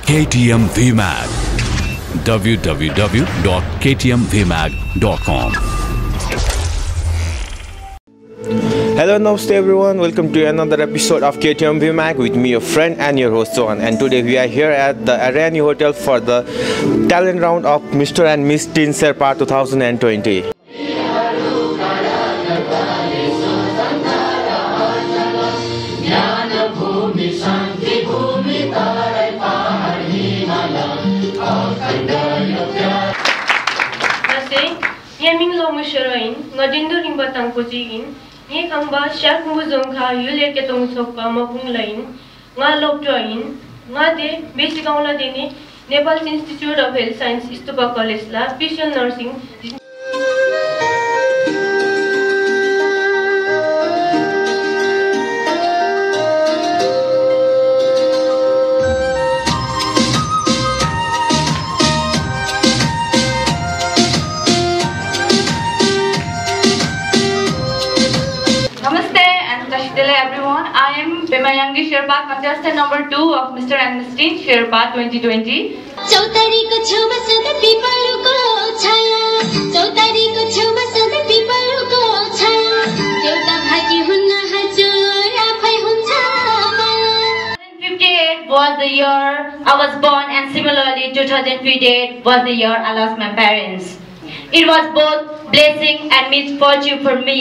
KTM VMAG. www.ktmvmag.com. Hello, namaste everyone. Welcome to another episode of KTM VMAG with me, your friend and your host Sohan. And today we are here at the Arani Hotel for the talent round of Mr. and Miss Teen Sherpa 2020. Yaming lo musharain, ngadindu ring batang kujigin, ni kamba syak muzong kha yule ke tong sokpa mapung lain, nga lopjoin, nga de basic aula deni Nepal Institute of Health Science Stupa College la special nursing. Hello everyone, I am VMAG Sherpa, contestant number 2 of Mr. and Miss Teen Sherpa 2020. चौतारीको छेउमा सधैँ पिपलको छाया चौतारीको छेउमा सधैँ पिपलको छाया एउटा भागी हुन्न हजुर आफै हुन्छ 2058 was the year I was born, and similarly 2058 was the year I lost my parents. It was both blessing and misfortune for me.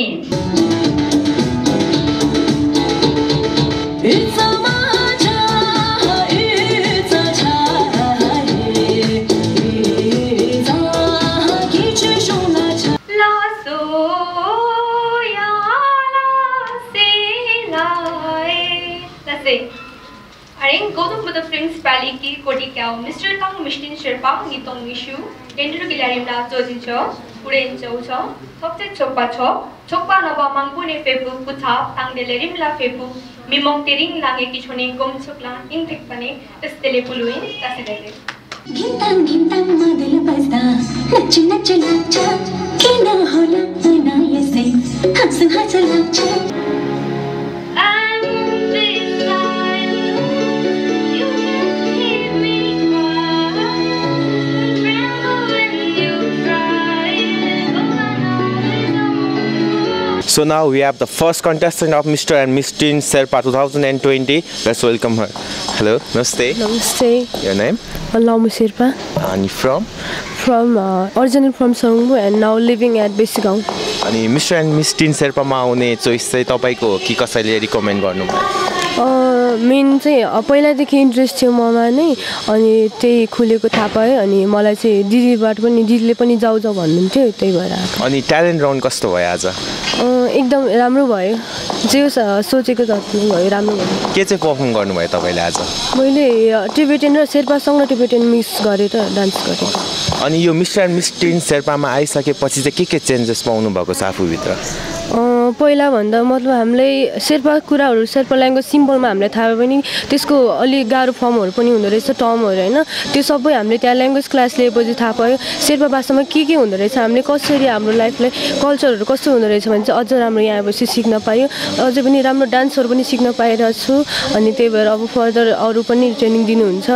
It's a matter, it's a time. It's a kichishona. La so ya la se la. Let's say. Aring Gautam Buddha Films Pali ki koti kyao. Mr. Tang Mistin Sherpa ngitong issue. Kendru kilarim la chojin cho. Uren chau cho. Sobte chokpa cho. Chokpa naba mangpune febu kutha. Tang delerim la febu. Mimong tering lange ki chone gom chokla. Intek pane. Testele puluin. Tasidele. Gintang gintang madil basta. Nachu nachu nacha. Kina hola na yese. Hamsang hacha nacha. So now we have the first contestant of Mr. and Miss Teen Sherpa 2020. Let's welcome her. Hello, namaste. Namaste. Your name? Alamu Sherpa. And you from? From originally from Sangbu and now living at Besigaon. अनि Mr. and Miss Teen Sherpa मा आउने choice चाहिँ तपाईको हो कि कसैले recommend गर्नुभयो? Main चाहिँ पहिलादेखि इन्ट्रेस्ट थियो ममा नै अनि त्यही खुलेको थाहा पाएँ अनि मलाई चाहिँ दिदीले पनि जाऊ जाऊ भन्नुहुन्थ्यो त्यही भएर आएको. अनि ट्यालेन्ट राउन्ड कस्तो भयो आज? एकदम राम्रो भयो. जे सोचेको जति नै भयो राम्रो भयो. के चाहिँ परफर्म गर्नुभयो तपाईले आज? मैले टिबेटन र शेर्पा सँग टिबेटन मिक्स गरेर डान्स गरेँ. अनि यो मिस्टर एन्ड मिस टिन शेर्पामा आइसकेपछि चाहिँ के चेन्जेस पाउनु भएको छ आफूभित्र? पहिला भन्दा मतलब हामीलाई शेर्पा कुराहरू शेर्पा ल्याङ्ग्वेज सिम्पलमा हामीलाई थाहा भए पनि त्यसको अलि गाह्रो फर्महरू पनि हुँदो रहेछ टर्महरू हैन त्यो सबै हामीले त्यहाँ ल्याङ्ग्वेज क्लास लिएपछि थाहा पायो शेर्पा भाषामा के हुँदो रहेछ हामीले कसरी हाम्रो लाइफलाई कल्चरहरू कस्तो हुँदो रहेछ भने चाहिँ अझ राम्रो यहाँ आएपछि सिक्न पायो अझै पनि राम्रो डान्सहरू पनि सिक्न पाइरहेको छु अनि त्यही भएर अब फर्दर अरू पनि ट्रेनिङ दिनुहुन्छ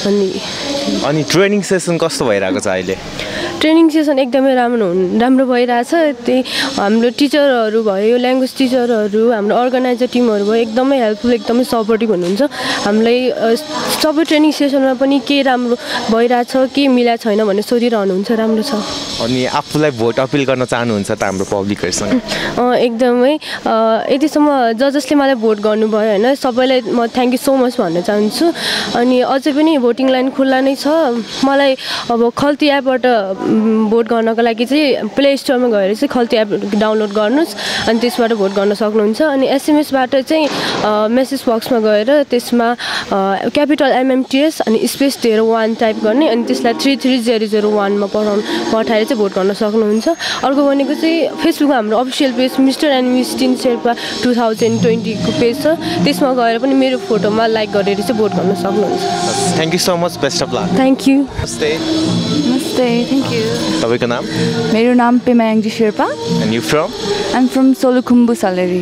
अनि ट्रेनिङ सेसन कस्तो भइरहेको छ अहिले? ट्रेनिङ सेसन एकदमै राम्रो भइरहेछ त्यही हाम्रो टिचरहरू भयो ल्याङ्ग्वेज टिचरहरू हाम्रो अर्गनाइजर टिमहरू भयो एकदमै हेल्पफुल एकदमै सपोर्टिभ हुनुहुन्छ हामीलाई सबै ट्रेनिङ सेसनमा पनि के राम्रो भइरहेछ के मिलाएको छैन भन्ने सोधिरहनुहुन्छ राम्रो छ. अनि आफूलाई भोट अपिल गर्न चाहनुहुन्छ त हाम्रो पब्लिकहरुसँग? एकदमै यतिसम्म जजसले मलाई भोट गर्नुभयो हैन सबैलाई म थ्यांक यू सो मच भन्न चाहन्छु अनि अझै पनि भोटिङ लाइन खुल्ला नै छ मलाई अब खल्ती एपबाट भोट गर्नको लागि चाहिँ प्ले स्टोरमा गएर चाहिँ खल्ती एप डाउनलोड गर्नुस् अनि त्यसबाट भोट गर्न सक्नुहुन्छ अनि एसएमएसबाट चाहिँ मेसेज बक्समा गएर त्यसमा क्यापिटल MMTS अनि स्पेस 01 टाइप गर्ने अनि त्यसलाई 33001 मा पठाएर चाहिँ भोट गर्न सक्नुहुन्छ. अर्को भनेको चाहिँ फेसबुकमा हाम्रो official page mister and miss teen Sherpa 2020 को पेज छ त्यसमा गएर पनि मेरो फोटोमा लाइक गरेर चाहिँ भोट गर्न सक्नुहुन्छ. Thank you so much best of luck. Thank you. नमस्ते. नमस्ते. Thank you. तपाईको नाम? मेरो नाम VMAG Sherpa. And you from? I'm from Solukhumbu Salary.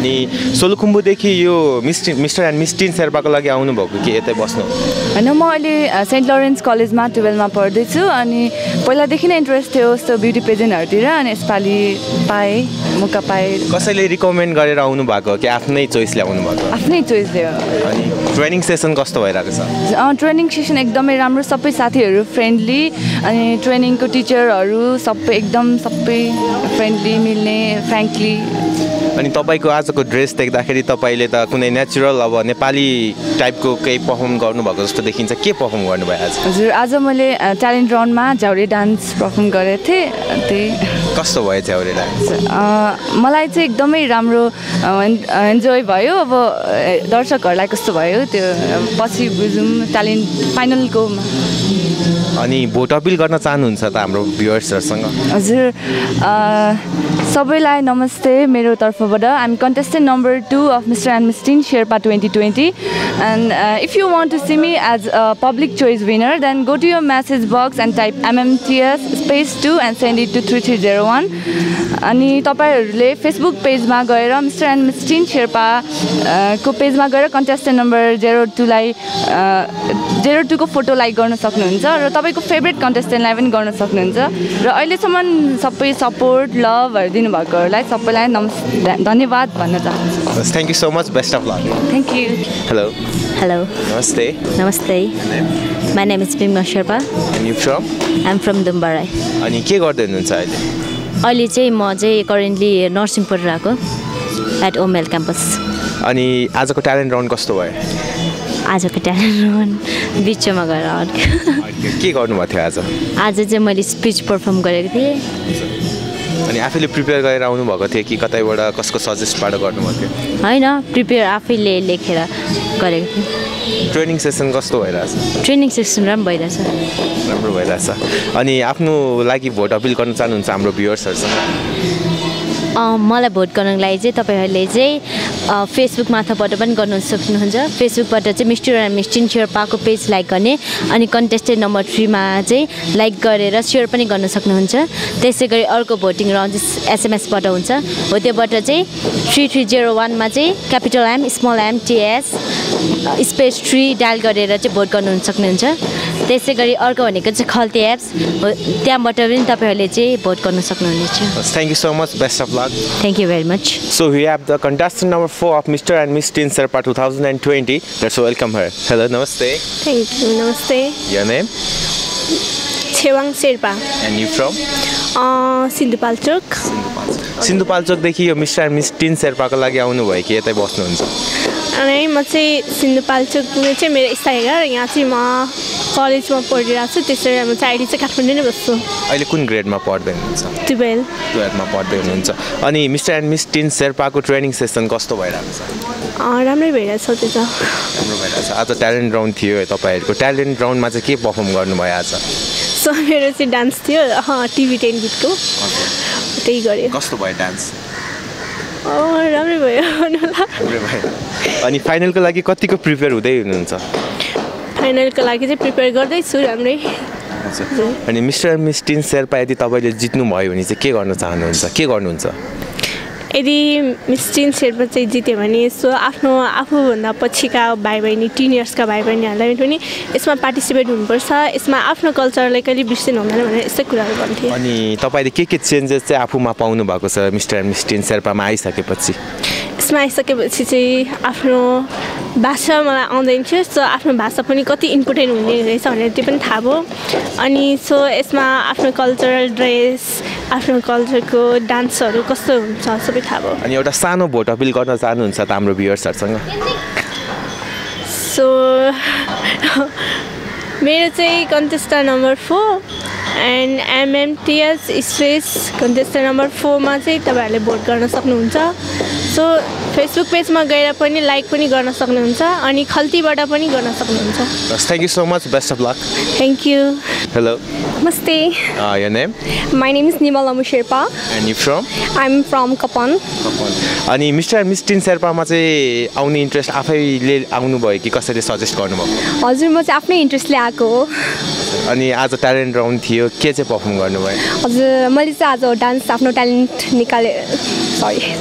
अनि सोलुखुम्बुदेखि यो मिस्टर एन्ड मिस टिन शेर्पाको लागि आउनुभएको कि यतै बस्नु होइन म अहिले सेन्ट लरेन्स कलेजमा 12मा पढ्दैछु अनि पहिलादेखि नै इन्ट्रेस्ट थियो यस्तो ब्युटी पेजेन्टहरूतिर अनि यसपालि पाएँ मौका पाएँ कसैले रिकमेन्ड गरेर आउनु भएको कि आफ्नै चोइसले आउनु भएको आफ्नै चोइसले अनि ट्रेनिङ सेसन कस्तो भइरहेको छ ट्रेनिङ सेसन एकदमै राम्रो सबै साथीहरू फ्रेन्डली अनि ट्रेनिङको टिचरहरू सबै फ्रेन्डली मिल्ने फ्रेङ्कली अनि तपाईँको आजको ड्रेस देख्दाखेरि तपाईँले त कुनै नेचुरल अब नेपाली टाइपको केही पर्फर्म गर्नुभएको जस्तो देखिन्छ के पर्फर्म गर्नुभयो आज हजुर आज मैले ट्यालेन्ट राउन्डमा झ्याउरे डान्स पर्फर्म गरेको थिएँ त्यही कस्तो भयो झ्याउरे डान्स मलाई चाहिँ एकदमै राम्रो इन्जोय भयो अब दर्शकहरूलाई कस्तो भयो त्यो पछि बुझौँ ट्यालेन्ट फाइनलको अनि भोट अपिल गर्न चाहनुहुन्छ त हाम्रो भ्युअर्सहरूसँग हजुर सबैलाई नमस्ते मेरो तर्फबाट I'm contestant number 2 of Mr. and Miss Teen Sherpa 2020 and if you want to see me as a public choice winner then go to your message box and type MMTS space 2 and send it to 3301 अनि तपाईहरुले Facebook पेजमा गएर Mr. and Miss Teen Sherpa को पेजमा गएर contestant number 02 लाई 02 को photo like गर्न सक्नुहुन्छ र तपाईको फेभरेट कन्टेस्टेन्टलाई पनि गर्न सक्नुहुन्छ र अहिलेसम्म सबै सपोर्ट लभहरु दिनुभएकोहरुलाई सबैलाई धन्यवाद भन्न चाहन्छु thank you so much best of luck thank you hello Hello. Namaste. Namaste. My name is Sherpa. And you from? I'm from Dumbarai. अनि के गर्दै हुनुहुन्छ अहिले? अहिले चाहिँ म चाहिँ करेन्टली नर्सिङ पढिरहेको एट ओमेल क्याम्पस. अनि आजको ट्यालेन्ट राउन्ड कस्तो भयो? आजको ट्यालेन्ट राउन्ड बिचमा गएर अड्क्यो. के गर्नुभएको थियो आज? आज चाहिँ मैले स्पिच पर्फर्म गरेको थिएँ. अनि आफैले प्रिपेयर गरेर आउनु भएको थियो कि कतैबाट कसको सजेस्टबाट गर्नुभएको थियो? हैन, प्रिपेयर आफैले लेखेर गरेको थिएँ. ट्रेनिङ सेसन कस्तो भइरहेछ? ट्रेनिङ सेसन राम्रो भइरहेछ. राम्रो भइरहेछ. अनि आफ्नो लागि भोट अपिल गर्न चाहनुहुन्छ हाम्रो भ्युअर्सहरुसँग? मलाई भोट गर्नको लागि चाहिँ तपाईहरुले चाहिँ फेसबुक मार्फतबाट पनि गर्न सक्नुहुन्छ. फेसबुकबाट चाहिँ मिस्टर एन्ड मिस टिन शेर्पाको पेज लाइक गर्ने अनि कन्टेस्टेन्ट नम्बर 3 मा चाहिँ लाइक गरेर शेयर पनि गर्न सक्नुहुन्छ. त्यसैगरी अर्को भोटिङ राउन्ड चाहिँ एसएमएसबाट हुन्छ. हो त्योबाट चाहिँ 3301 मा चाहिँ capital M small M TS space 3 dial गरेर चाहिँ भोट गर्न सक्नुहुन्छ. त्यसैगरी अर्को भनेको चाहिँ खल्ती एप्स हो, त्यहाँबाट पनि तपाईहरुले चाहिँ भोट गर्न सक्नुहुनेछ. Thank you so much best of luck. Thank you very much. So we have the contestant number 4 of Mr. and Miss Teen Sherpa 2020. Let's welcome her. Hello, namaste. Thank you, namaste. Your name? Chewang Sherpa. And you from? Sindhupalchok. सिन्धुपाल्चोकदेखि यो mister and miss teen शेर्पाको लागि आउनु भयो कि यतै बस्नुहुन्छ? अनि म चाहिँ सिन्धुपाल्चोकमा चाहिँ मेरो स्थायी घर यहाँ चाहिँ म कलेजमा पढिरहेको छु. त्यसैले म चाहिँ अहिले चाहिँ काठमाडौँ नै बस्छु. अहिले कुन ग्रेडमा पढ्दै हुनुहुन्छ? 12मा पढ्दै हुनुहुन्छ. अनि मिस्टर एन्ड मिस टिन शेर्पाको ट्रेनिङ सेसन कस्तो भइरहेको छ? राम्रै भइरहेछ त्यो त. राम्रो भइरहेछ. आज ट्यालेन्ट राउन्ड थियो तपाईहरुको. ट्यालेन्ट राउन्डमा चाहिँ के पर्फर्म गर्नुभयो आज? सो मेरो चाहिँ डान्स थियो टिभी 10 गीतको. त्यही गरे. कस्तो भयो डान्स? राम्रै भयो. राम्रै भयो. अनि फाइनलको लागि कतिको प्रिपेयर हुँदै हुनुहुन्छ? फाइनलको लागि चाहिँ प्रिपेयर गर्दैछु राम्रै. अनि mister and miss teen Sherpa यदि तपाईले जित्नु भयो भने चाहिँ के गर्न चाहनुहुन्छ? के गर्नुहुन्छ? यदि मिस टिन शेर्पा चाहिँ जित्यो भने यसो आफूभन्दा पछिका भाइ बहिनी 10 इयर्सका भाइ बहिनीहरूलाई पनि यसमा पार्टिसिपेट हुनुपर्छ. यसमा आफ्नो कल्चरलाई कहिले बिर्सिनु हुँदैन भनेर यस्तै कुराहरू भन्थे. अनि तपाईले के चेन्जेस चाहिँ आफूमा पाउनु भएको छ मिस्टर एन्ड मिस टिन शेर्पामा आइसकेपछि? यसमा आइसकेपछि चाहिँ आफ्नो भाषा मलाई आउँदैन थियो. सो आफ्नो भाषा पनि कति इम्पोर्टेन्ट हुने रहेछ भनेर त्यो पनि थाहा भयो. अनि सो यसमा आफ्नो कल्चरल ड्रेस आफ्नो कल्चरको डान्सहरू कस्तो हुन्छ सबै थाहा भयो. अनि एउटा सानो भोट अपिल गर्न चाहनुहुन्छ त हाम्रो भ्युअर्सहरुसँग? सो मेरो चाहिँ contestant number 4 and MMTS space contestant number 4 मा चाहिँ तपाईहरुले भोट गर्न सक्नुहुन्छ. सो फेसबुक पेजमा गएर पनि लाइक पनि गर्न सक्नुहुन्छ अनि खल्तीबाट पनि गर्न सक्नुहुन्छ. Thank you so much best of luck. Thank you. Hello. Namaste. Your name? My name is Nimalamu Sherpa. And you from? I'm from Kapan. अनि मिस्टर एन्ड मिस टिन शेर्पामा चाहिँ आउने इन्ट्रेस्ट आफैले आउनु भयो कि कसैले सजेस्ट गर्नुभयो? हजुर म चाहिँ आफ्नै इन्ट्रेस्टले आएको हो. अनि आज ट्यालेन्ट राउन्ड थियो के चाहिँ पर्फर्म गर्नुभयो? हजुर मैले चाहिँ आज डान्स आफ्नो ट्यालेन्ट निकाले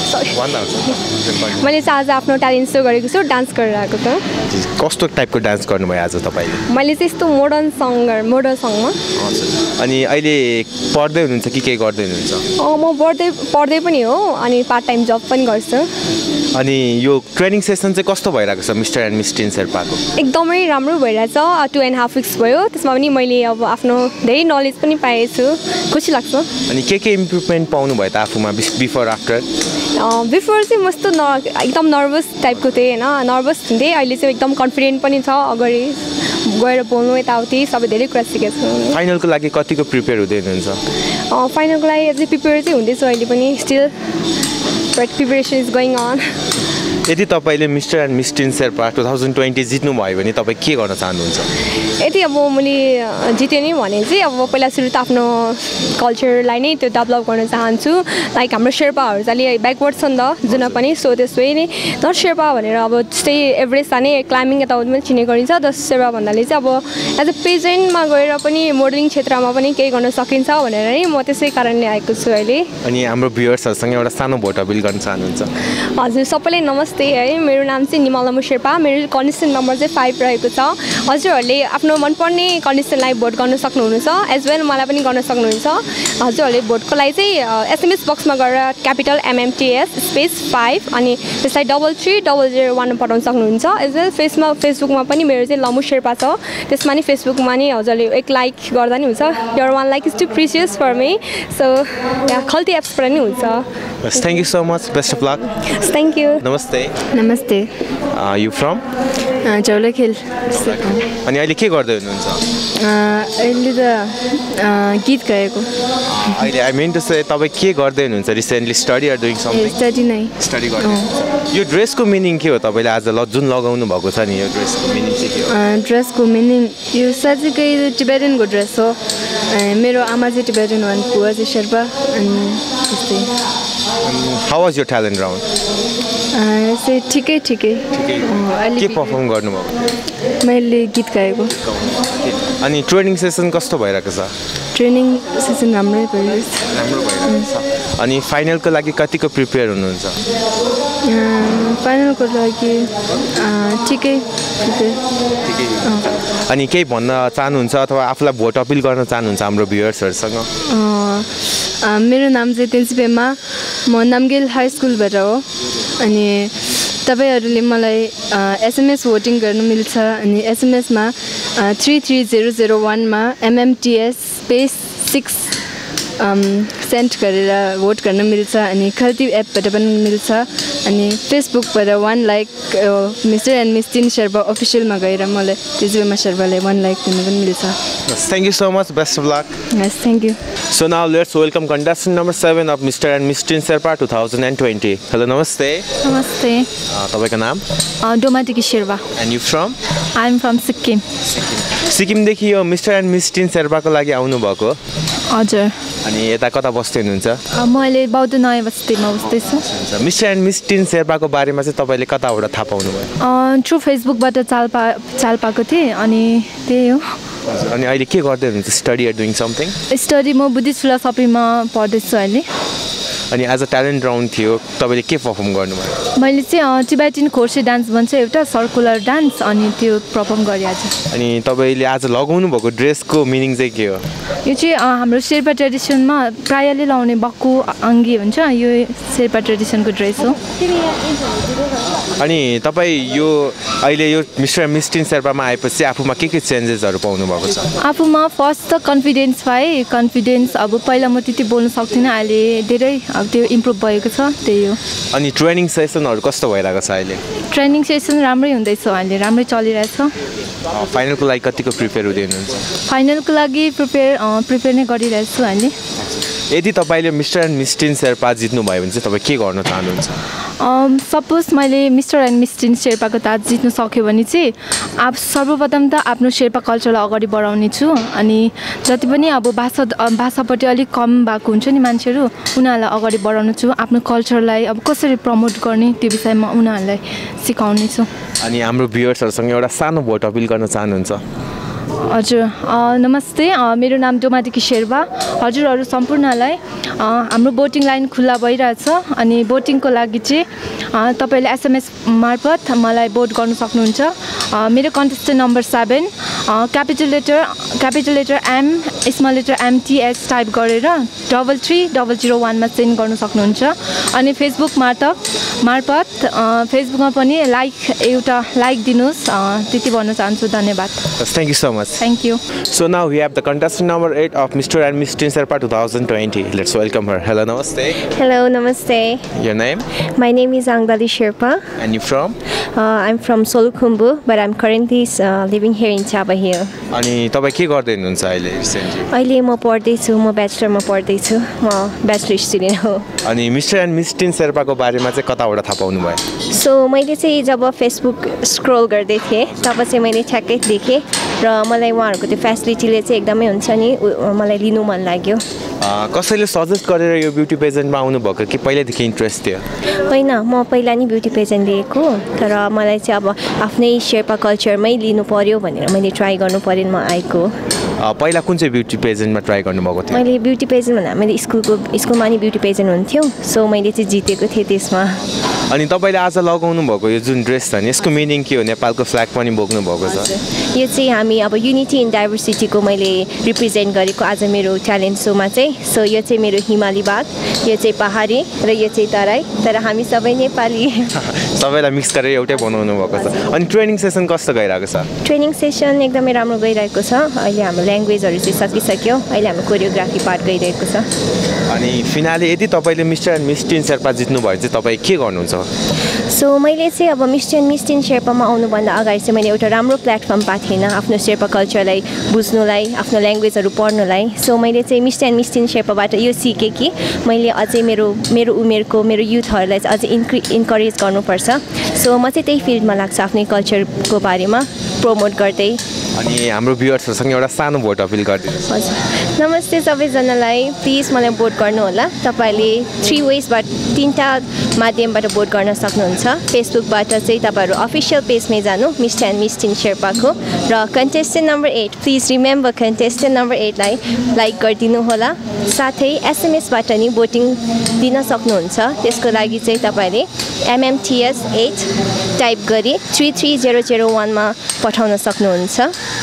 मैले चाहिँ आज आफ्नो ट्यालेन्ट सो गरेको छु डान्स गरेर आएको छु कस्तो टाइपको डान्स गर्नुभयो आज तपाईँले मैले चाहिँ यस्तो मोडर्न सङमा अनि अहिले पढ्दै हुनुहुन्छ कि के गर्दै हुनुहुन्छ म पढ्दै पनि हो अनि पार्ट टाइम जब पनि गर्छु अनि यो ट्रेनिङ सेसन चाहिँ कस्तो भइरहेको छ मिस्टर एन्ड मिस टिन शेर्पाको एकदमै राम्रो भइरहेछ 2.5 weeks भयो त्यसमा पनि मैले अब आफ्नो धेरै नलेज पनि पाएछु खुसी लाग्छ अनि के इम्प्रुभमेन्ट पाउनु भयो त आफूमा बिफोर आफ्टर बिफोर चाहिँ म यस्तो एकदम नर्भस टाइपको थिएँ होइन नर्भस हुन्थेँ अहिले चाहिँ एकदम कन्फिडेन्ट पनि छ अगाडि गएर बोल्नु यताउति सबै धेरै कुरा सिकेको छु फाइनलको लागि कतिको प्रिपेयर हुँदै हुनुहुन्छ फाइनलको लागि अझै प्रिपेयर चाहिँ हुँदैछु अहिले पनि still preparation is going on यदि तपाईँले mister and miss teen Sherpa 2020 जित्नुभयो भने तपाईँ के गर्न चाहनुहुन्छ यदि अब मैले जितेँ नि भने चाहिँ अब पहिला सुरु त आफ्नो कल्चरलाई नै त्यो डेभलप गर्न चाहन्छु लाइक हाम्रो शेर्पाहरू चाहिँ अलि ब्याकवर्ड छ नि त जुन पनि सो त्यसै नै नट शेर्पा भनेर अब जस्तै एभरेस्ट जाने क्लाइम्बिङ यताउति पनि चिने गरिन्छ द शेर्पा भन्नाले चाहिँ अब एज अ पेजेन्टमा गएर पनि मोडलिङ क्षेत्रमा पनि केही गर्न सकिन्छ भनेर नै म त्यसै कारणले आएको छु अहिले अनि हाम्रो भ्युअर्सहरूसँग एउटा सानो भोट अपिल गर्न चाहनुहुन्छ हजुर सबैलाई नमस्ते है मेरो नाम चाहिँ निमलमु शेर्पा मेरो कन्टेस्टेन्ट नम्बर चाहिँ 5 रहेको छ हजुरहरूले आफ्नो मनपर्ने कन्टेस्टेन्टलाई भोट गर्न सक्नुहुनेछ एज वेल मलाई पनि गर्न सक्नुहुन्छ हजुरहरूले भोटको लागि चाहिँ एसएमएस बक्समा गएर क्यापिटल MMTS स्पेस 5 अनि त्यसलाई 33001 पठाउन सक्नुहुन्छ एज वेल फेसबुकमा पनि मेरो चाहिँ लमु शेर्पा छ त्यसमा नि फेसबुकमा नि हजुरले एक लाइक गर्दा नि हुन्छ your 1 like is too precious for me so Khalti एप्सबाट नि हुन्छ thank you so much best of luck thank you नमस्ते यु फ्रम झौलाखेल अनि अहिले के गर्दै हुनुहुन्छ अहिले त गीत गाएको अहिले आई मिन टु से तपाईँ के गर्दै हुनुहुन्छ recently study or doing something study नै स्टडी गर्दै यो ड्रेसको मिनिङ के हो तपाईँले आज जुन लगाउनु भएको छ नि यो ड्रेसको मिनिङ चाहिँ के हो ड्रेसको मिनिङ यो साँच्चीकै टिबेटनको ड्रेस हो मेरो आमा चाहिँ टिबेटन हो अनि बुवा चाहिँ शेर्पा अनि त्यस्तै how was your talent round चाहिँ ठिकै के पर्फर्म गर्नुभयो मैले गीत गाएको अनि ट्रेनिङ सेसन कस्तो भइरहेको छ ट्रेनिङ सेसन राम्रो भइरहेको छ अनि फाइनलको लागि कतिको प्रिपेयर हुनुहुन्छ फाइनलको लागि ठिकै अनि केही भन्न चाहनुहुन्छ अथवा आफूलाई भोट अपिल गर्न चाहनुहुन्छ हाम्रो भ्युअर्सहरूसँग मेरो नाम चाहिँ तेन्सिपेमा म नामगेल हाई स्कुलबाट हो अनि तपाईँहरूले मलाई एसएमएस भोटिङ गर्न मिल्छ अनि एसएमएसमा 33001 मा MMTS स्पेस 6 सेन्ड गरेर भोट गर्न मिल्छ अनि खल्ती एपबाट पनि मिल्छ अनि फेसबुकबाट 1 like mister and miss teen Sherpa अफिसियलमा गएर मलाई तेन्सिपेमा शेर्पालाई 1 लाइक दिनु पनि मिल्छ thank you so much best of luck yes thank you So now let's welcome contestant number 7 of Mr. and Miss Teen Sherpa 2020. Hello, namaste. Namaste. तपाईको नाम? डोमाटिकी Sherpa. And you from? I am from Sikkim. Sikkim देखि यो mister and miss teen शेर्पाको लागि आउनु भएको? हजुर. अनि यता कता बस्दै हुनुहुन्छ? म अहिले बौद्ध नयाँ बस्तीमा बस्दैछु. मिस्टर एन्ड मिस टिन शेर्पाको बारेमा चाहिँ तपाईले कताबाट थाहा पाउनु भयो? थ्रु फेसबुकबाट चाल पाएको थिएँ अनि त्यही हो. अनि अहिले के गर्दै हुनुहुन्छ study or doing something study म बुद्धिस्ट फिलोसफीमा पढ्दैछु अहिले अनि एज अ ट्यालेन्ट राउन्ड थियो तपाईँले के पर्फर्म गर्नुभयो मैले चाहिँ टिबेटन खोर्से डान्स भन्छ एउटा सर्कुलर डान्स अनि त्यो पर्फर्म गरेँ आज अनि तपाईँले आज लगाउनु भएको ड्रेसको मिनिङ चाहिँ के हो यो चाहिँ हाम्रो शेर्पा ट्रेडिसनमा प्रायःले लाउने बक्कु अङ्गी हुन्छ यो शेर्पा ट्रेडिसनको ड्रेस हो अनि तपाईँ यो अहिले यो मिस्टर मिस टिन शेर्पामा आएपछि आफूमा के चेन्जेसहरू पाउनु भएको छ आफूमा फर्स्ट त कन्फिडेन्स पाएँ कन्फिडेन्स अब पहिला म त्यति बोल्न सक्थिनँ अहिले धेरै अब त्यो इम्प्रुभ भएको छ त्यही हो अनि ट्रेनिङ सेसनहरू कस्तो भइरहेको छ अहिले ट्रेनिङ सेसन राम्रै हुँदैछ अहिले राम्रै चलिरहेछ फाइनलको लागि कतिको प्रिपेयर हुँदै हुनुहुन्छ फाइनलको लागि प्रिपेयर नै गरिरहेछु अहिले यदि तपाईँले mister and miss teen Sherpa जित्नुभयो भने चाहिँ तपाईँ के गर्न चाहनुहुन्छ सपोज मैले मिस्टर एन्ड मिस टिन शेर्पाको ताज जित्न सक्यो भने चाहिँ सर्वप्रथम त आफ्नो शेर्पा कल्चरलाई अगाडि बढाउने छु अनि जति पनि अब भाषापट्टि अलिक कम भएको हुन्छ नि मान्छेहरू उनीहरूलाई अगाडि बढाउनु छु आफ्नो कल्चरलाई अब कसरी प्रमोट गर्ने त्यो विषयमा उनीहरूलाई सिकाउने छु अनि हाम्रो भ्युअर्सहरूसँग एउटा सानो भोट अपिल गर्न चाहनुहुन्छ हजुर नमस्ते मेरो नाम डोमादिकी शेर्पा हजुरहरू सम्पूर्णलाई हाम्रो भोटिङ लाइन खुल्ला भइरहेछ अनि भोटिङको लागि चाहिँ तपाईले एसएमएस मार्फत मलाई भोट गर्न सक्नुहुन्छ मेरो contestant number 7 capital letter M small letter MTS टाइप गरेर 33001 मा सेन्ड गर्न सक्नुहुन्छ अनि फेसबुक मार्फत फेसबुकमा पनि एउटा लाइक दिनुस् त्यति भन्न चाहन्छु धन्यवाद Thank you so much. Thank you. So now we have the contestant number 8 of Mr. and Miss Teen Sherpa 2020. Let's welcome her. Hello, namaste. Hello, namaste. Your name? My name is Angdali Sherpa. And you from? I'm from Solukhumbu, but I'm currently living here in Chaba Hill. अनि तपाई के गर्दै हुनुहुन्छ अहिले recently? अहिले म पढ्दै छु, म ब्याचलरमा पढ्दै छु. म ब्याचलर स्टुडेन्ट हो. अनि मिस्टर एन्ड मिस टिन शेर्पाको बारेमा चाहिँ कताबाट थाहा पाउनु भयो? सो मैले चाहिँ जब फेसबुक स्क्रोल गर्दै थिएँ तब चाहिँ मैले ठ्याक्कै देखेँ र मलाई उहाँहरूको त्यो फेसिलिटीले चाहिँ एकदमै हुन्छ नि मलाई लिनु मन लाग्यो. कसैले सजेस्ट गरेर यो ब्युटी पेजेन्टमा आउनु भएको कि पहिल्यैदेखि इन्ट्रेस्ट थियो? होइन म पहिला नि ब्युटी पेजेन्ट लिएको तर मलाई चाहिँ अब आफ्नै शेर्पा कल्चरमै लिनु पर्यो भनेर मैले ट्राई गर्नु पर्यो म आएको. पहिला कुन चाहिँ ब्युटी पेजेन्टमा ट्राई गर्नुभएको थियो? मैले ब्युटी पेजेन्ट भन्दा मैले स्कुलमा नि ब्युटी पेजेन्ट हुन्थ्यो सो मैले चाहिँ जितेको थिएँ त्यसमा. अनि तपाईले आज लगाउनु भएको यो जुन ड्रेस छ नि यसको मिनिङ के हो? नेपालको फ्ल्याग पनि बोक्नु भएको छ. यो चाहिँ हामी अब युनिटी इन डाइभर्सिटीको मैले रिप्रेजेन्ट गरेको आज मेरो ट्यालेन्ट सोमा चाहिँ. सो यो चाहिँ मेरो हिमाली बाग, यो चाहिँ पहाडी र यो चाहिँ तराई तर हामी सबै नेपाली. सबैलाई मिक्स गरेर एउटै बनाउनु भएको छ. अनि ट्रेनिङ सेसन कस्तो गइरहेको छ? ट्रेनिङ सेसन एकदमै राम्रो गइरहेको छ. अहिले हाम्रो ल्याङ्ग्वेजहरू चाहिँ सकिसक्यो. अहिले हाम्रो कोरियोग्राफी पार्ट गइरहेको छ. अनि फिनाले यदि तपाईले mister and miss teen Sherpa जित्नु भयो चाहिँ तपाईँ के गर्नुहुन्छ? सो मैले चाहिँ अब मिस्टर एन्ड मिस टिन शेर्पामा आउनुभन्दा अगाडि चाहिँ मैले एउटा राम्रो प्लेटफर्म पाएको थिएन आफ्नो शेर्पा कल्चरलाई बुझ्नुलाई आफ्नो ल्याङ्ग्वेजहरू पढ्नुलाई. सो मैले चाहिँ मिस्टर एन्ड मिस टिन शेर्पाबाट यो सिकेँ कि मैले अझै मेरो उमेरको मेरो युथहरूलाई चाहिँ अझै इन्करेज गर्नुपर्छ. सो म चाहिँ त्यही फिल्डमा लाग्छ आफ्नै कल्चरको बारेमा प्रमोट गर्दै. अनि हाम्रो भ्युअर्सहरुसँग एउटा सानो भोट अपिल गरिदिनुहोस्. हजुर नमस्ते सबैजनालाई प्लिज मलाई भोट गर्नु होला. तपाईले 3 वेजबाट 3टा माध्यमबाट भोट गर्न सक्नुहुन्छ. फेसबुकबाट चाहिँ तपाईहरु अफिसियल पेजमै जानु मिस्टर एन्ड मिस टिन शेर्पाको र contestant number 8 please remember contestant number 8 लाई लाइक गरिदिनु होला. साथै एसएमएसबाट नि भोटिङ दिन सक्नुहुन्छ. त्यसको लागि चाहिँ तपाईले MMTS 8 टाइप गरी 33001 मा पठाउन सक्नुहुन्छ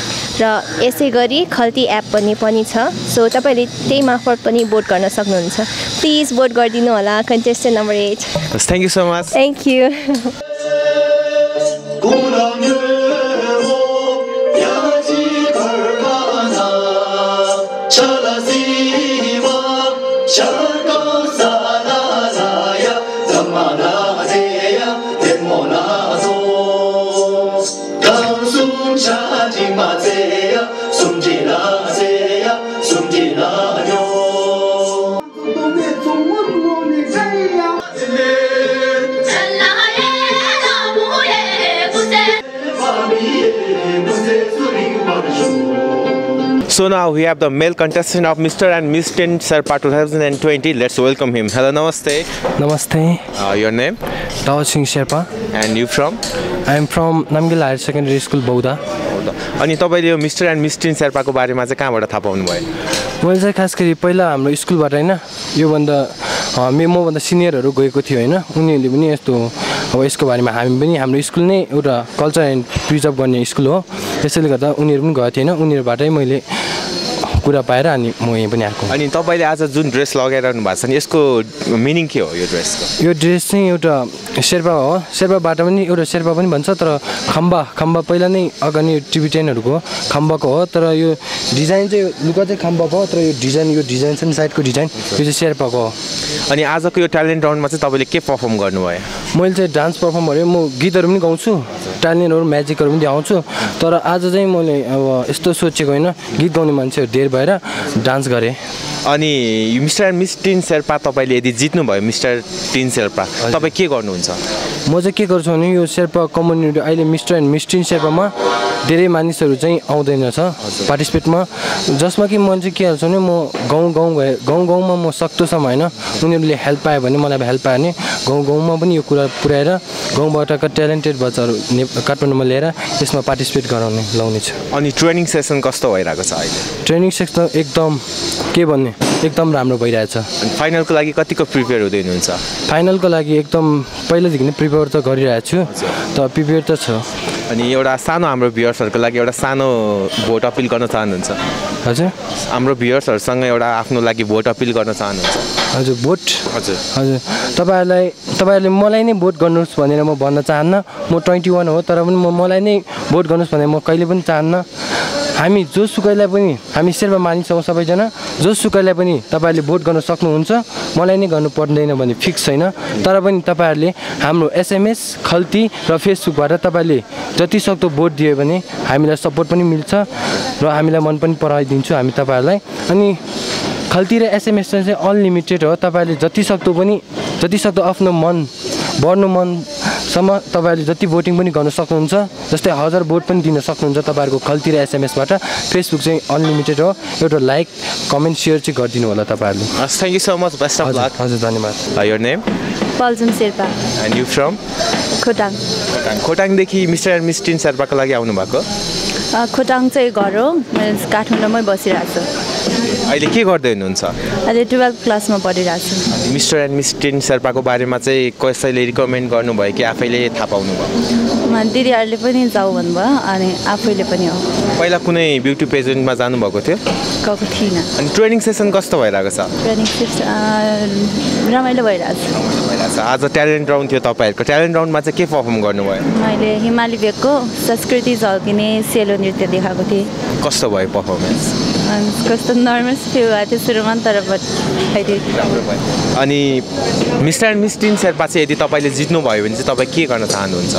र यसै गरी खल्ती एप पनि छ. सो तपाईले त्यही मार्फत पनि भोट गर्न सक्नुहुन्छ. प्लिज भोट गरिदिनु होला contestant number 8. Thank you so much. Thank you. So now we have the male contestant of Mr. and Miss Teen Sherpa 2020. Let's welcome him. Hello, namaste. Namaste. Your name? Dao Singh Sherpa. And you from? I am from Namgil Higher Secondary School, Bauda. अनि तपाईले यो mister and miss teen शेर्पाको बारेमा चाहिँ कहाँबाट थाहा पाउनु भयो? मैले चाहिँ खास गरी पहिला हाम्रो स्कुलबाट हैन यो भन्दा मभन्दा सिनियरहरू गएको थियो हैन उनीहरूले पनि यस्तो अब यसको बारेमा हामी पनि हाम्रो स्कुल नै एउटा कल्चर एन्ड प्रिजर्भ गर्ने स्कुल हो त्यसैले गर्दा उनीहरू पनि गएको थिएन उनीहरूबाटै मैले कुरा पाएर अनि म यही पनि आएको. अनि तपाईले आज जुन ड्रेस लगाइरहनु भएको छ नि यसको मिनिङ के हो यो ड्रेसको? यो ड्रेस चाहिँ एउटा शेर्पा हो. शेर्पाबाट पनि एउटा शेर्पा पनि भन्छ तर खम्बा पहिला नै अगाडि टिबिटेनहरूको खम्बाको हो तर यो डिजाइन चाहिँ लुगा चाहिँ खम्बाको हो तर यो डिजाइन छ नि साइडको डिजाइन यो चाहिँ शेर्पाको हो. अनि आजको यो ट्यालेन्ट राउन्डमा चाहिँ तपाईले के परफर्म गर्नुभयो? मैले चाहिँ डान्स परफर्म गरेँ. म गीतहरू पनि गाउँछु ट्यालेन्टहरू म्याजिकहरू पनि देखाउँछु तर आज चाहिँ मैले अब यस्तो सोचेको होइन गीत गाउने मान्छेहरू धेर भएर डान्स गरेँ. अनि mister and miss teen Sherpa तपाईले यदि जित्नु भयो मिस्टर टिन शेर्पा तपाई के गर्नुहुन्छ? म चाहिँ के गर्छु भने यो शेर्पा कम्युनिटी अहिले मिस्टर एन्ड मिस टिन शेर्पामा धेरै मानिसहरू चाहिँ आउँदैन छ पार्टिसिपेटमा जसमा कि म चाहिँ के हाल्छु भने म गाउँमा म सक्दोसम्म होइन उनीहरूले हेल्प पायो भने मलाई हेल्प पायो भने गाउँमा पनि यो कुरा लेभलमा पुर्याएर गाउँबाटका ट्यालेन्टेड बच्चाहरू काठमाडौँमा ल्याएर यसमा पार्टिसिपेट गराउने लाउने छु। अनि ट्रेनिङ सेसन कस्तो भइरहेको छ अहिले? ट्रेनिङ सेक्सन एकदम के भन्ने एकदम राम्रो भइरहेछ। अनि फाइनलको लागि कतिको प्रिपेयर हुँदै हुनुहुन्छ? फाइनलको लागि एकदम पहिलादेखि नै प्रिपेयर त गरिरहेको छु, त प्रिपेयर त छ। अनि एउटा सानो हाम्रो भ्युअर्सहरूको लागि एउटा सानो भोट अपिल गर्न चाहनुहुन्छ? हजुर, हाम्रो भ्युअर्सहरूसँग एउटा आफ्नो लागि भोट अपिल गर्न चाहनुहुन्छ? हजुर, भोट हजुर हजुर तपाईँहरूले मलाई नै भोट गर्नुहोस् भनेर म भन्न चाहन्न। म 21 हो, तर पनि मलाई नै भोट गर्नुहोस् भनेर म कहिले पनि चाहन्न। हामी जोसुकैलाई पनि, हामी शेर्पा मानिस हौँ सबैजना, जोसुकैलाई पनि तपाईँहरूले भोट गर्न सक्नुहुन्छ, मलाई नै गर्नु पर्दैन भन्ने फिक्स छैन। तर पनि तपाईँहरूले हाम्रो SMS खल्ती र फेसबुकबाट तपाईँले जतिसक्दो भोट दियो भने हामीलाई सपोर्ट पनि मिल्छ र हामीलाई मन पनि पराइदिन्छु हामी तपाईँहरूलाई। अनि खल्ती र SMS चाहिँ अनलिमिटेड हो, तपाईँहरूले जतिसक्दो आफ्नो मन बढ्नु मनसम्म तपाईँहरूले जति भोटिङ पनि गर्न सक्नुहुन्छ, जस्तै 1000 भोट पनि दिन सक्नुहुन्छ तपाईँहरूको खल्ती र SMSबाट। फेसबुक चाहिँ अनलिमिटेड हो, एउटा लाइक कमेन्ट सेयर चाहिँ गरिदिनु होला तपाईँहरूले। Thank you so much, best of luck. हजुर, धन्यवाद। Your name? Paljun Sherpa. And you from? Khotang. खोटाङदेखि मिस्टर एन्ड मिस टिन शेर्पाको लागि आउनुभएको? खोटाङ चाहिँ घर हो, मैले काठमाडौँमै बसिरहेको छु। अहिले के गर्दै हुनुहुन्छ? अहिले 12th क्लासमा पढिरहेको छु। मिस्टर एन्ड मिस टिन शेर्पाको बारेमा चाहिँ कसैले रिकमेन्ड गर्नुभयो कि आफैले थाहा पाउनुभयो? दिदीहरूले पनि जाऊ भन्नुभयो अनि आफैले पनि हो। पहिला कुनै ब्युटी पेजेन्टमा जानुभएको थियो? गएको थिइनँ। अनि ट्रेनिङ सेसन कस्तो भइरहेको छ? ट्रेनिङ सेसन रमाइलो भइरहेको छ। आज ट्यालेन्ट राउन्ड थियो तपाईँहरूको, ट्यालेन्ट राउन्डमा चाहिँ के पर्फर्म गर्नुभयो? मैले हिमाली बेगको संस्कृति झल्किने सेलो नृत्य देखाएको थिएँ। कस्तो भयो पर्फर्मेन्स? कस्तो नर्भस फिल भएको थियो सुरुमा, तर अहिले राम्रो भयो। अनि mister and miss teen Sherpa चाहिँ यदि तपाईँले जित्नुभयो भने चाहिँ तपाईँ के गर्न चाहनुहुन्छ?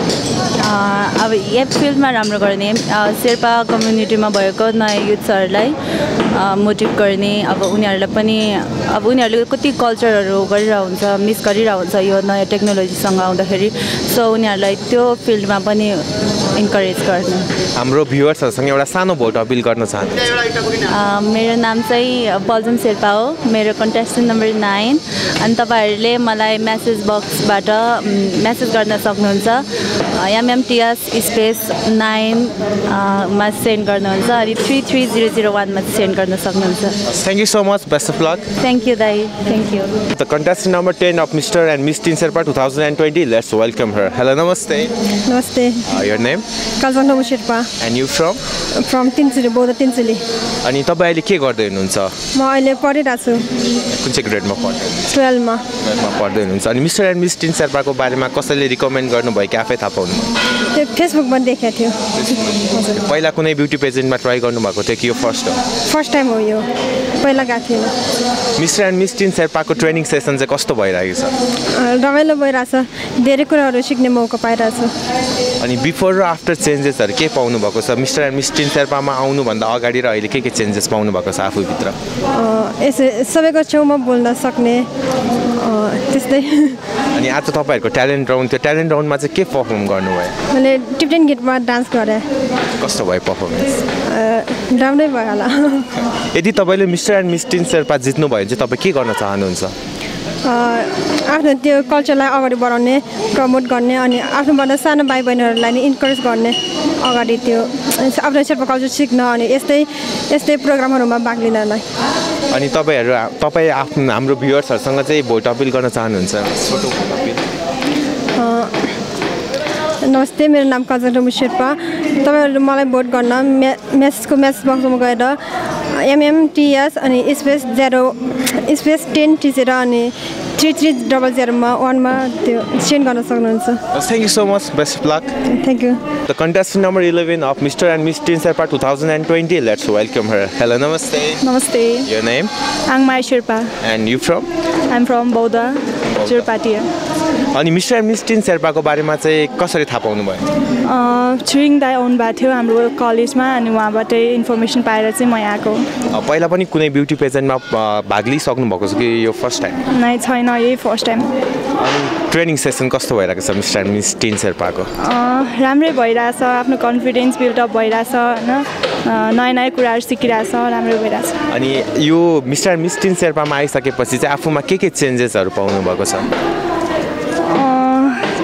अब यही फिल्डमा राम्रो गर्ने, शेर्पा कम्युनिटीमा भएको नयाँ युथ्सहरूलाई मोटिभ गर्ने, अब उनीहरूलाई पनि अब उनीहरूले कति कल्चरहरू गरिरहेको हुन्छ, मिस गरिरहेको हुन्छ यो नयाँ टेक्नोलोजीसँग आउँदाखेरि, सो उनीहरूलाई त्यो फिल्डमा पनि इन्करेज गर्ने। हाम्रो भ्युअर्सहरूसँग एउटा सानो भोट अपिल गर्न चाहन्छु। मेरो नाम चाहिँ पल्जुन शेर्पा हो, मेरो कन्टेस्टेन्ट नम्बर 9। अनि तपाईँहरूले मलाई मेसेज बक्सबाट मेसेज गर्न सक्नुहुन्छ, MMTS स्पेस 9 मा सेन्ड गर्नुहुन्छ, अनि 33001 मा सेन्ड गर्न सक्नुहुन्छ। Thank you so much, best of luck. Thank you दाई, thank you. The contestant number 10 of Mr. and Miss Teen Sherpa 2020. Let's welcome her. Hello, namaste. Namaste. Your name? Kalpana Sherpa. And you from? From Tinsili, Bodha Tinsili. अनि तपाईँ अहिले के गर्दै हुनुहुन्छ? म अहिले पढिरहेको छु। कुन चाहिँ ग्रेडमा पढ्दै हुनुहुन्छ? 12 मा पढ्दै हुनुहुन्छ। अनि मिस्टर एन्ड मिस टिन शेर्पाको बारेमा कसैले रिकमेन्ड गर्नुभयो कि आफै थाहा पाउनु? त्यो फेसबुकमा देखेको थियो। पहिला कुनै ब्युटी पेजेन्टमा ट्राई गर्नुभएको थियो कि यो फर्स्ट हो? फर्स्ट टाइम हो यो, पहिला गएको थिएन। मिस्टर एन्ड मिस टिन शेर्पाको ट्रेनिङ सेसन चाहिँ कस्तो भइरहेको छ? रमाइलो भइरहेछ, धेरै कुराहरू सिक्ने मौका पाइरहेछु। अनि बिफोर र आफ्टर चेन्जेसहरू के पाउनु भएको छ? मिस्टर एन्ड मिस टिन शेर्पामा आउनुभन्दा अगाडि र अहिले के चेन्जेस पाउनु भएको छ आफूभित्र? सबैको छेउमा बोल्न सक्ने त्यस्तै। अनि आज तपाईँहरूको ट्यालेन्ट राउन्ड थियो, ट्यालेन्ट राउन्डमा चाहिँ के पर्फर्म गर्नुभयो? मैले टिप्टेन गीतमा डान्स गरेँ। कस्तो भयो पर्फर्मेन्स? राम्रै भयो होला। यदि तपाईँले mister and miss teen Sherpa जित्नुभयो भने चाहिँ तपाईँ के गर्न चाहनुहुन्छ? आफ्नो त्यो कल्चरलाई अगाडि बढाउने, प्रमोट गर्ने, अनि आफ्नोभन्दा सानो भाइ बहिनीहरूलाई नि इन्करेज गर्ने, अगाडि त्यो आफ्नो शेर्पा कल्चर सिक्न अनि यस्तै प्रोग्रामहरूमा भाग लिनलाई। अनि तपाईँ आफ्नो हाम्रो भ्युअर्सहरूसँग चाहिँ भोट अपिल गर्न चाहनुहुन्छ? छोटो भोट अपिल। नमस्ते, मेरो नाम कल्पना शेर्पा। तपाईँहरू मलाई भोट गर्न मेसेज बक्समा गएर MMTS अनि स्पेस 0 स्पेस 10 थिचेर अनि 33001 मा त्यो सेन्ड गर्न सक्नुहुन्छ। Thank you so much, best of luck. Thank you. The contestant number 11 of Mr. and Miss Teen Sherpa 2020. Let's welcome her. Hello, namaste. Namaste. Your name? Angmai Sherpa. And you from? I'm from Bodha, Chirpatia. अनि mister and miss teen शेर्पाको बारेमा चाहिँ कसरी थाहा पाउनु भयो? छुइङ दाई आउनु भएको थियो हाम्रो कलेजमा, अनि उहाँबाटै इन्फर्मेसन पाएर चाहिँ म आएको। पहिला पनि कुनै ब्युटी पेजेन्टमा भाग लिइसक्नु भएको छ कि यो फर्स्ट टाइम? नै छैन, यही फर्स्ट टाइम। अनि ट्रेनिङ सेसन कस्तो भइरहेको छ मिस्टर एन्ड मिस टिन शेर्पाको? राम्रै भइरहेछ, आफ्नो कन्फिडेन्स बिल्डअप भइरहेछ होइन, नयाँ नयाँ कुराहरू सिकिरहेछ, राम्रै भइरहेछ। अनि यो मिस्टर एन्ड मिस टिन शेर्पामा आइसकेपछि चाहिँ आफूमा के चेन्जेसहरू पाउनु भएको छ?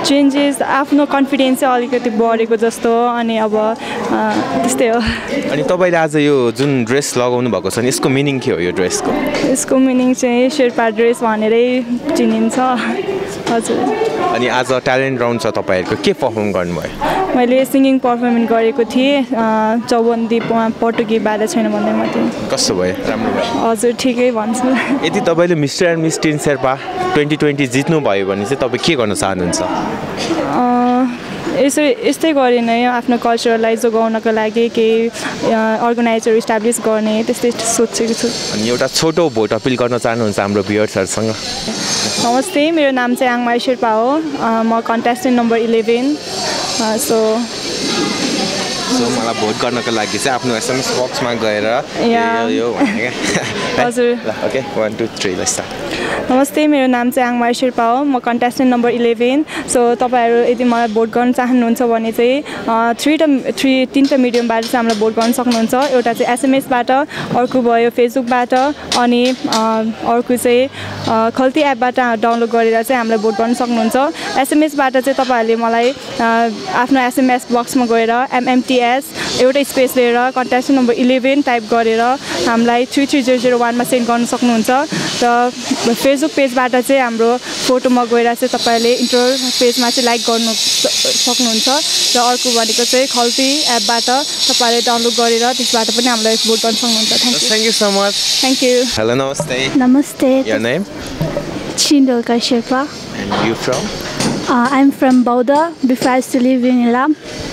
चेन्जेस आफ्नो कन्फिडेन्स चाहिँ अलिकति बढेको जस्तो अनि अब त्यस्तै हो अनि तपाईँले आज यो जुन ड्रेस लगाउनु भएको छ नि यसको मिनिङ के हो यो ड्रेसको यसको मिनिङ चाहिँ शेर्पा ड्रेस भनेरै चिनिन्छ हजुर अनि आज ट्यालेन्ट राउन्ड छ तपाईँहरूको के पर्फर्म गर्नुभयो मैले सिङ्गिङ पर्फर्मेन्स गरेको थिएँ चौबन्दी पटुकी बाधा छैन भन्दै माथि कस्तो भयो राम्रो भयो हजुर ठिकै भन्छु यदि तपाईँले mister and miss teen Sherpa 2020 जित्नुभयो भने चाहिँ तपाईँ के गर्न चाहनुहुन्छ यस्तै गरे नै आफ्नो कल्चरलाई जोगाउनको लागि केही अर्गनाइजर इस्टाब्लिस गर्ने त्यस्तै सोचेको छु अनि एउटा छोटो भोट अपिल गर्न चाहनुहुन्छ हाम्रो भ्युअर्सहरूसँग नमस्ते मेरो नाम चाहिँ आङमाई शेर्पा हो म कन्टेस्टेन्ट नम्बर 11 सो मलाई भोट गर्नको लागि चाहिँ आफ्नो SMS बक्समा गएर यो भने हजुर ओके 1 2 3 लेट्स स्टार्ट नमस्ते मेरो नाम चाहिँ आङमाई शेर्पा हो म कन्टेस्टेन्ट नम्बर 11 सो तपाईँहरू यदि मलाई भोट गर्न चाहनुहुन्छ भने चाहिँ तीनटा मिडियमबाट चाहिँ हामीलाई भोट गर्न सक्नुहुन्छ एउटा चाहिँ SMS-बाट अर्को भयो फेसबुकबाट अनि अर्को चाहिँ खल्ती एपबाट डाउनलोड गरेर चाहिँ हामीलाई भोट गर्न सक्नुहुन्छ SMS-बाट चाहिँ तपाईँहरूले मलाई आफ्नो SMS बक्समा गएर MMTS एउटा स्पेस लिएर कन्टेस्टेन्ट नम्बर 11 टाइप गरेर हामीलाई 33001 मा सेन्ड गर्न सक्नुहुन्छ र फेसबुक पेजबाट चाहिँ हाम्रो फोटोमा गएर चाहिँ तपाईँहरूले इन्टर पेजमा चाहिँ लाइक गर्नु सक्नुहुन्छ र अर्को भनेको चाहिँ खल्ती एपबाट तपाईँहरूले डाउनलोड गरेर त्यसबाट पनि हामीलाई भोट गर्न सक्नुहुन्छ thank you so much thank you hello नमस्ते नमस्ते your name Chindolka Sherpa and you from I'm from Bauda before I used to live in Ilam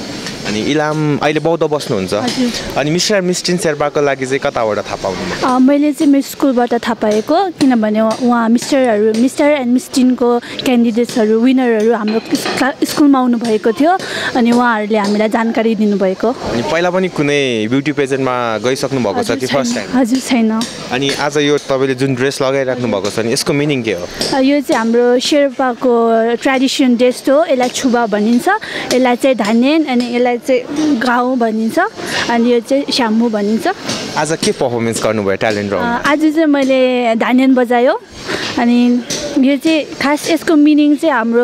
अनि इलाम अहिले बौद्ध बस्नुहुन्छ अनि मिस्टर एन्ड मिस टिन शेर्पाको लागि चाहिँ कताबाट थाहा पाउनु मैले चाहिँ मेरो स्कुलबाट थाहा पाएको किनभने उहाँ मिस्टर एन्ड मिस टिनको क्यान्डिडेट्सहरू विनरहरू हाम्रो स्कुलमा आउनु भएको थियो अनि उहाँहरूले हामीलाई जानकारी दिनुभएको अनि पहिला पनि कुनै ब्युटी पेजेन्टमा गइसक्नु भएको छ कि फर्स्ट टाइम हजुर छैन अनि आज यो तपाईँले जुन ड्रेस लगाइराख्नु भएको छ नि यसको मिनिङ के हो यो चाहिँ हाम्रो शेर्पाको ट्रेडिसन ड्रेस हो यसलाई छुबा भनिन्छ यसलाई चाहिँ धानेन अनि यसलाई चाहिँ गाउँ भनिन्छ अनि यो चाहिँ स्याम्मु भनिन्छ आज के पर्फर्मेन्स गर्नुभयो ट्यालेन्ट राउन्ड आज चाहिँ मैले धानेन बजायो अनि यो चाहिँ खास यसको मिनिङ चाहिँ हाम्रो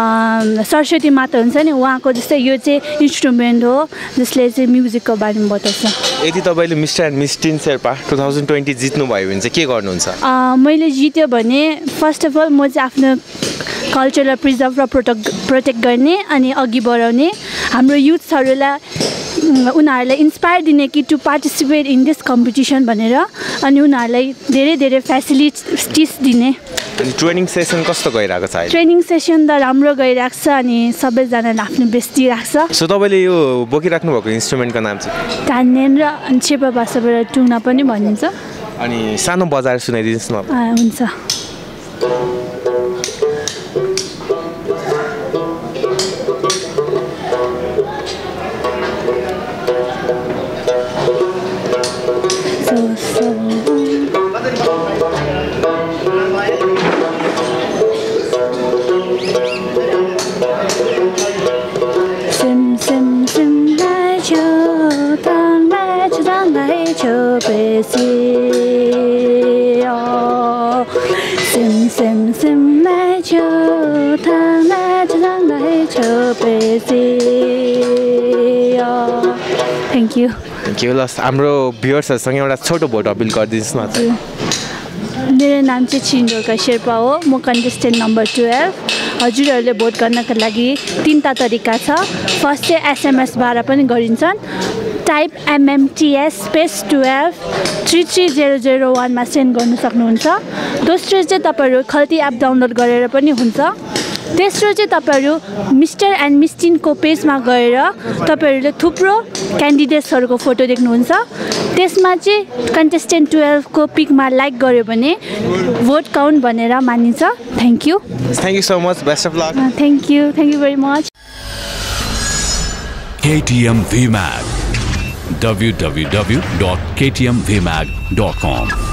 सरस्वती माता हुन्छ नि उहाँको जस्तै यो चाहिँ इन्स्ट्रुमेन्ट हो जसले चाहिँ म्युजिकको बारेमा बताउँछ यदि तपाईँले mister and miss teen Sherpa 2020 जित्नुभयो भने चाहिँ के गर्नुहुन्छ मैले जित्यो भने फर्स्ट अफ अल म चाहिँ आफ्नो कल्चरलाई प्रिजर्भ र प्रोटेक्ट गर्ने अनि अघि बढाउने हाम्रो युथ्सहरूलाई उनीहरूलाई इन्सपायर दिने कि to participate in this competition भनेर अनि उनीहरूलाई धेरै धेरै फेसिलिटिज दिने अनि ट्रेनिङ सेसन कस्तो गइरहेको छ ट्रेनिङ सेसन त राम्रो गइरहेको छ अनि सबैजनाले आफ्नो बेस्ट दिइरहेको छ सो तपाईँले यो बोकिराख्नु भएको इन्स्ट्रुमेन्टको नाम चाहिँ धानेन र शेर्पा भाषाबाट टुङ्ना पनि भनिन्छ अनि सानो बजाएर सुनाइदिनुहोस् न हुन्छ Thank you. Thank you. हाम्रो भ्युअर्सहरुसँग एउटा छोटो भोट अपिल गरिदिनुस् न मेरो नाम चाहिँ छिन्डोका शेर्पा हो म कन्टेस्टेन्ट नम्बर 12 हजुरहरूले भोट गर्नका लागि तीनटा तरिका छ फर्स्ट चाहिँ SMS-द्वारा पनि गरिन्छन् टाइप MMTS स्पेस 12 33001 मा सेन्ड गर्न सक्नुहुन्छ दोस्रो चाहिँ तपाईहरु खल्ती एप डाउनलोड गरेर पनि हुन्छ तेस्रो चाहिँ तपाईहरु मिस्टर एन्ड मिस टिनको पेजमा गएर तपाईहरुले थुप्रो क्यान्डिडेट्सहरुको फोटो देख्नुहुन्छ त्यसमा चाहिँ कन्टेस्टेन्ट 12 को पिकमा लाइक गर्यो भने भोट काउन्ट भनेर मानिन्छ thank you so much best of luck thank you very much KTM VMAG www.ktmvmag.com